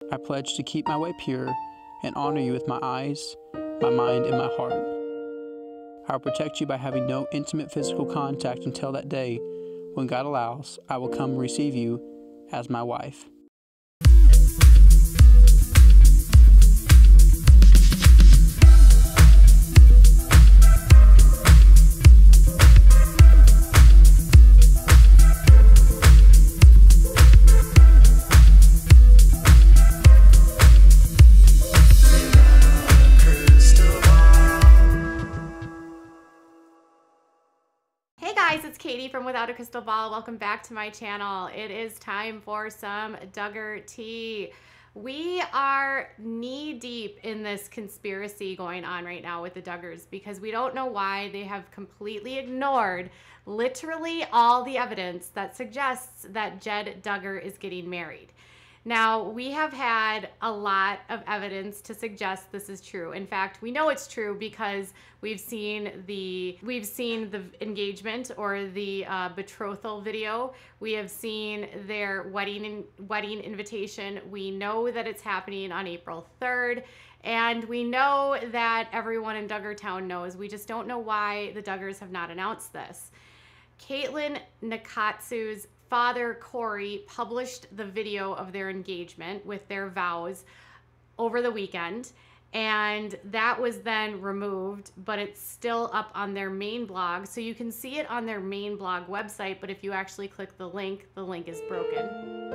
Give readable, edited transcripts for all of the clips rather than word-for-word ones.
I pledge to keep my way pure and honor you with my eyes, my mind, and my heart. I will protect you by having no intimate physical contact until that day when God allows. I will come receive you as my wife. It's Katie from Without a Crystal Ball. Welcome back to my channel. It is time for some Duggar tea. We are knee deep in this conspiracy going on right now with the Duggars because we don't know why they have completely ignored literally all the evidence that suggests that Jed Duggar is getting married. Now, we have had a lot of evidence to suggest this is true. In fact, we know it's true because we've seen the engagement or the betrothal video. We have seen their wedding invitation. We know that it's happening on April 3rd. And we know that everyone in Duggartown knows. We just don't know why the Duggars have not announced this. Caitlin Nakatsu's father, Corey, published the video of their engagement with their vows over the weekend, and that was then removed, but it's still up on their main blog. So you can see it on their main blog website, but if you actually click the link is broken.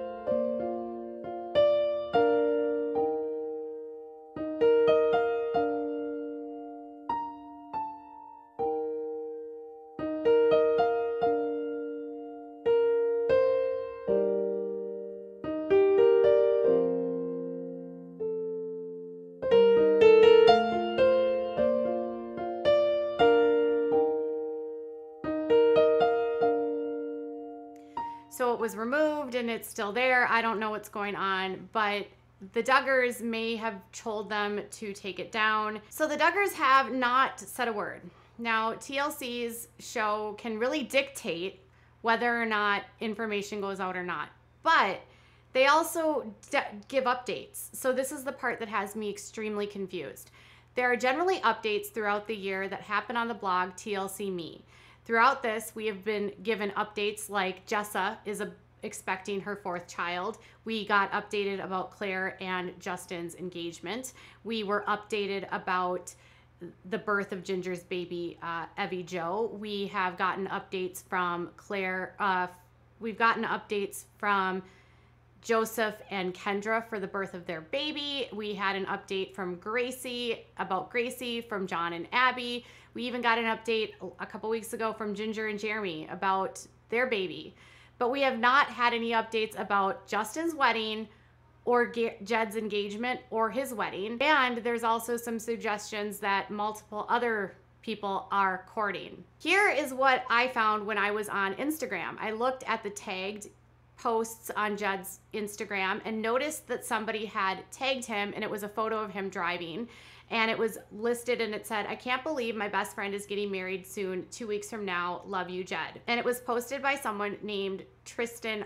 So it was removed and it's still there. I don't know what's going on, but the Duggars may have told them to take it down. So the Duggars have not said a word. Now, TLC's show can really dictate whether or not information goes out or not, but they also give updates. So this is the part that has me extremely confused. There are generally updates throughout the year that happen on the blog TLC Me. Throughout this, we have been given updates like Jessa is expecting her 4th child. We got updated about Claire and Justin's engagement. We were updated about the birth of Ginger's baby, Evie Jo. We have gotten updates from Claire. We've gotten updates from Joseph and Kendra for the birth of their baby. We had an update from Gracie about Gracie from John and Abby. We even got an update a couple weeks ago from Ginger and Jeremy about their baby. But we have not had any updates about Justin's wedding or Jed's engagement or his wedding. And there's also some suggestions that multiple other people are courting. Here is what I found when I was on Instagram. I looked at the tagged posts on Jed's Instagram and noticed that somebody had tagged him, and it was a photo of him driving, and it was listed and it said, "I can't believe my best friend is getting married soon, 2 weeks from now, love you, Jed." And it was posted by someone named Tristan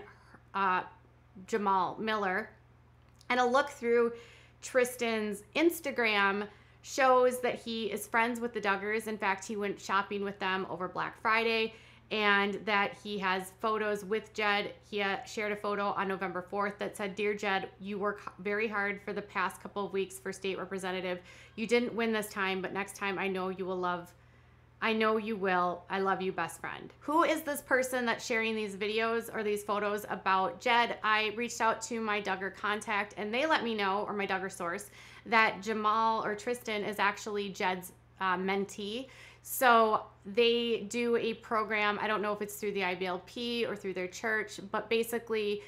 Jamal Miller. And a look through Tristan's Instagram shows that he is friends with the Duggars. In fact, he went shopping with them over Black Friday, and that he has photos with Jed. He shared a photo on November 4th that said, "Dear Jed, you work very hard for the past couple of weeks for state representative. You didn't win this time, but next time I know you will. I love you, best friend." Who is this person that's sharing these videos or these photos about Jed? I reached out to my Duggar contact and they let me know, or my Duggar source, that Jamal or Tristan is actually Jed's mentee. So they do a program. I don't know if it's through the IBLP or through their church, but basically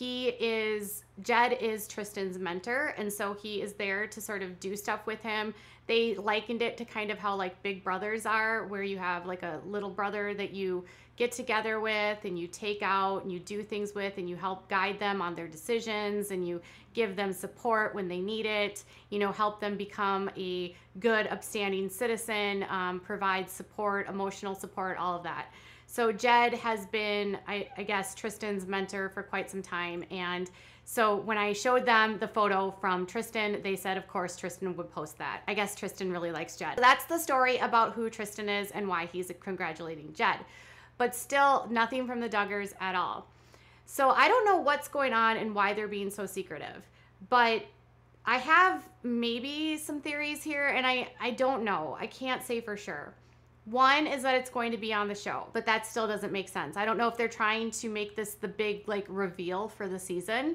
Jed is Tristan's mentor, and so he is there to sort of do stuff with him. They likened it to kind of how like big brothers are, where you have like a little brother that you get together with and you take out and you do things with and you help guide them on their decisions and you give them support when they need it, you know, help them become a good, upstanding citizen, provide support, emotional support, all of that. So Jed has been, I guess, Tristan's mentor for quite some time, and So when I showed them the photo from Tristan, they said, of course, Tristan would post that. I guess Tristan really likes Jed. So that's the story about who Tristan is and why he's congratulating Jed. But still nothing from the Duggars at all. So I don't know what's going on and why they're being so secretive. But I have maybe some theories here, and I don't know. I can't say for sure. One is that it's going to be on the show, but that still doesn't make sense. I don't know if they're trying to make this the big reveal for the season.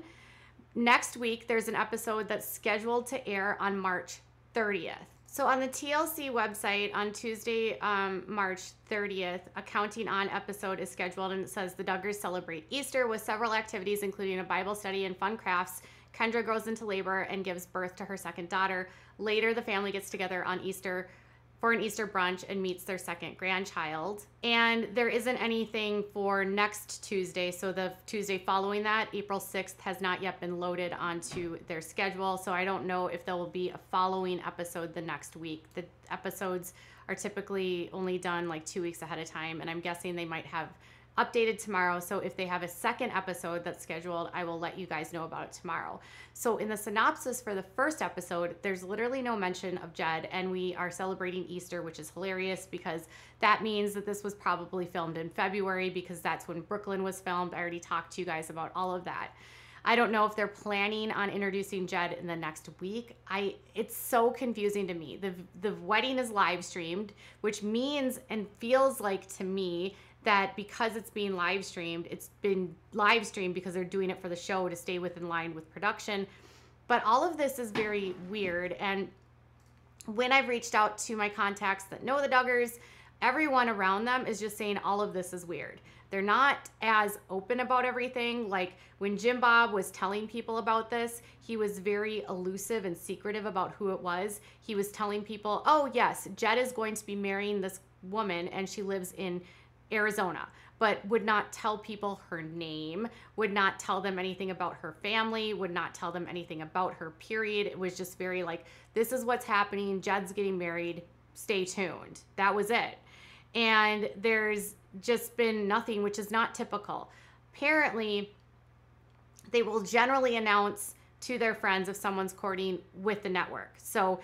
Next week, there's an episode that's scheduled to air on March 30th. So on the TLC website on Tuesday, March 30th, a Counting On episode is scheduled, and it says the Duggars celebrate Easter with several activities, including a Bible study and fun crafts. Kendra goes into labor and gives birth to her second daughter. Later, the family gets together on Easter for an Easter brunch and meets their second grandchild. And there isn't anything for next Tuesday. So the Tuesday following that, April 6th, has not yet been loaded onto their schedule. So I don't know if there will be a following episode the next week. The episodes are typically only done 2 weeks ahead of time. And I'm guessing they might have updated tomorrow. So if they have a second episode that's scheduled, I will let you guys know about it tomorrow. So in the synopsis for the first episode, there's literally no mention of Jed, and we are celebrating Easter, which is hilarious because that means that this was probably filmed in February because that's when Brooklyn was filmed. I already talked to you guys about all of that. I don't know if they're planning on introducing Jed in the next week. It's so confusing to me. The wedding is live streamed, which means and feels like to me that because it's being live streamed, it's been live streamed because they're doing it for the show to stay within line with production. But all of this is very weird. And when I've reached out to my contacts that know the Duggars, everyone around them is just saying all of this is weird. They're not as open about everything. Like when Jim Bob was telling people about this, he was very elusive and secretive about who it was. He was telling people, oh yes, Jed is going to be marrying this woman and she lives in Arizona, but would not tell people her name, would not tell them anything about her family, would not tell them anything about her, period. It was just very this is what's happening. Jed's getting married. Stay tuned. That was it. And there's just been nothing, which is not typical. Apparently, they will generally announce to their friends if someone's courting with the network.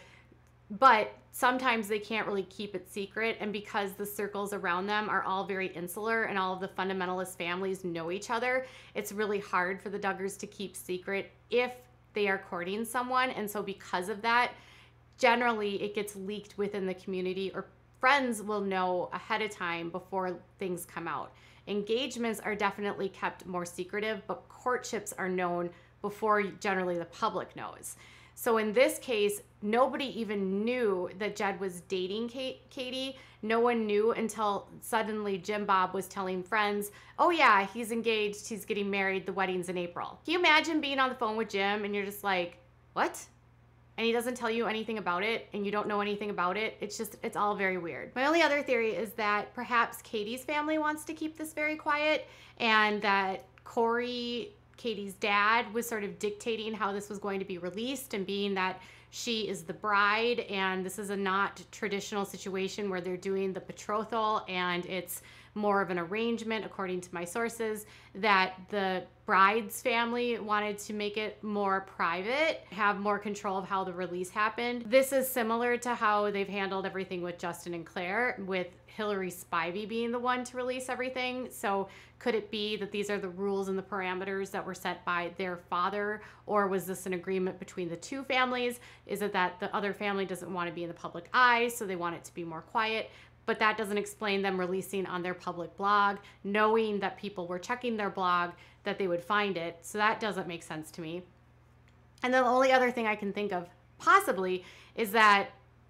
But sometimes they can't really keep it secret, and because the circles around them are all very insular and all of the fundamentalist families know each other, it's really hard for the Duggars to keep secret if they are courting someone. And so because of that, generally it gets leaked within the community, or friends will know ahead of time before things come out. Engagements are definitely kept more secretive, but courtships are known before generally the public knows. So in this case, nobody even knew that Jed was dating Katie. No one knew until suddenly Jim Bob was telling friends, oh yeah, he's engaged, he's getting married, the wedding's in April. Can you imagine being on the phone with Jim and you're just like, what? And he doesn't tell you anything about it and you don't know anything about it. It's all very weird. My only other theory is that perhaps Katie's family wants to keep this very quiet, and that Corey, Katie's dad, was sort of dictating how this was going to be released, and being that she is the bride and this is a not traditional situation where they're doing the betrothal and it's more of an arrangement, according to my sources, that the bride's family wanted to make it more private, have more control of how the release happened. This is similar to how they've handled everything with Justin and Claire, with Hillary Spivey being the one to release everything. So could it be that these are the rules and the parameters that were set by their father, or was this an agreement between the two families? Is it that the other family doesn't want to be in the public eye, so they want it to be more quiet? But that doesn't explain them releasing on their public blog, knowing that people were checking their blog, that they would find it. So that doesn't make sense to me. And then the only other thing I can think of possibly is that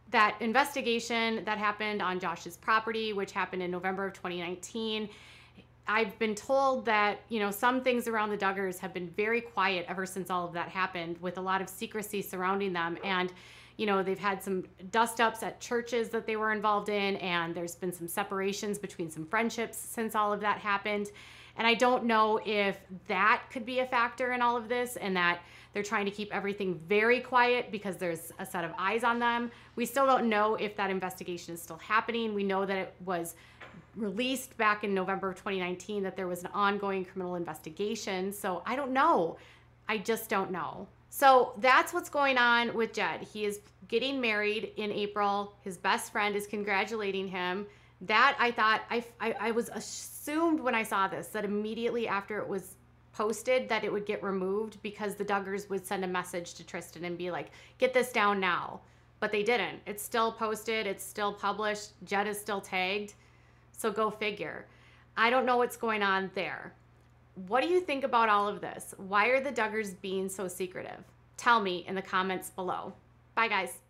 investigation that happened on Josh's property, which happened in November of 2019, I've been told that, some things around the Duggars have been very quiet ever since all of that happened, with a lot of secrecy surrounding them. And they've had some dust-ups at churches that they were involved in, and there's been some separations between some friendships since all of that happened. And I don't know if that could be a factor in all of this, and that they're trying to keep everything very quiet because there's a set of eyes on them. We still don't know if that investigation is still happening. We know that it was released back in November of 2019, that there was an ongoing criminal investigation. So I don't know. I just don't know. So that's what's going on with Jed. He is getting married in April. His best friend is congratulating him. That I thought, I was assumed when I saw this that immediately after it was posted that it would get removed because the Duggars would send a message to Tristan and be like, get this down now. But they didn't. It's still posted. It's still published. Jed is still tagged. So go figure. I don't know what's going on there. What do you think about all of this? Why are the Duggars being so secretive? Tell me in the comments below. Bye, guys.